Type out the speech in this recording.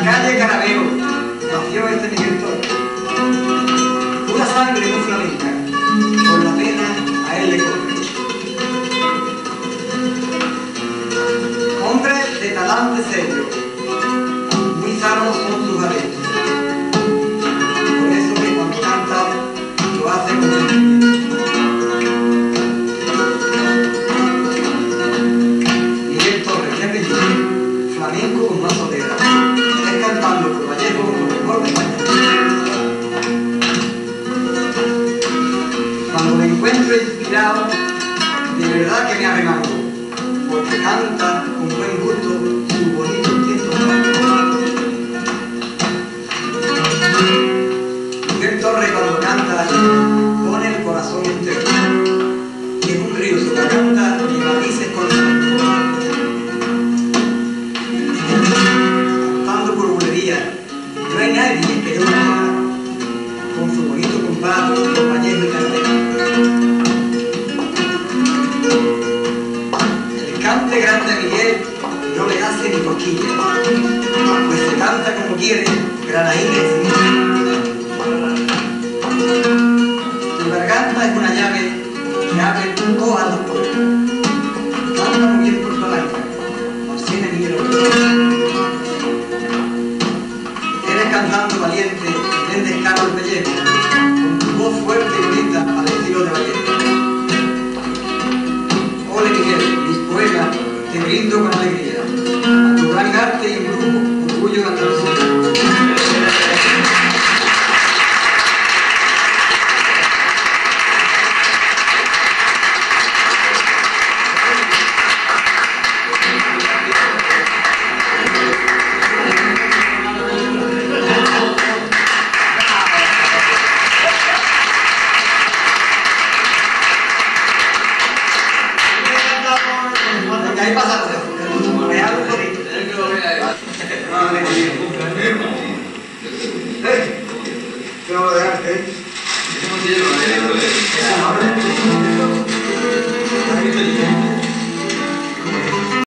calle Carabeo nació este Miguel Torres. Pura sangre muy flamenca, por la pena a él le corre. Hombre de talante serio, muy sanos son sus adentros. Por eso que cuando canta lo hace con sentimiento. Miguel Torres, que es bellísimo, flamenco con más solera. Es cantando por Vallejo como lo mejor de España. Cuando me encuentro inspirado, de verdad que me arremango, porque canta con buen gusto su bonito instinto. Miguel Torres cuando canta pone el corazón entero. Es un río su garganta y matices con cantando por bulería. No hay nadie que yo con su bonito compás, compañero y carrera. El cante grande a Miguel no le hace ni cosquillas, pues se canta como quiere, granadines. Tu garganta es una llave que abre todas las puertas. Canta muy bien por palanca, así me miro. Eres cantando valiente, bien descaro el pellejo, con tu voz fuerte y bonita al estilo de Vallejo. Ole Miguel, mis poemas te brindo con alegría, a tu gran arte y embrujo, orgullo de Andalucía. Ahí pasa, me hablo un poquito. ¿Qué no lo dejaste?